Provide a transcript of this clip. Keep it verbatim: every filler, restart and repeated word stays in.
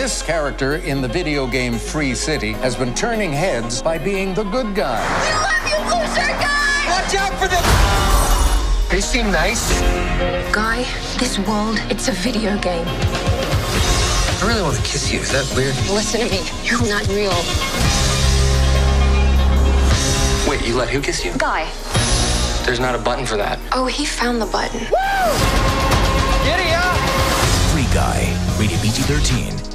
This character in the video game Free City has been turning heads by being the good guy. I love you, blue shirt guy! Watch out for them! They seem nice. Guy, this world, it's a video game. I really want to kiss you. Is that weird? Listen to me. You're not real. Wait, you let who kiss you? Guy. There's not a button for that. Oh, he found the button. Woo! Giddy up! Free Guy, rated P G thirteen.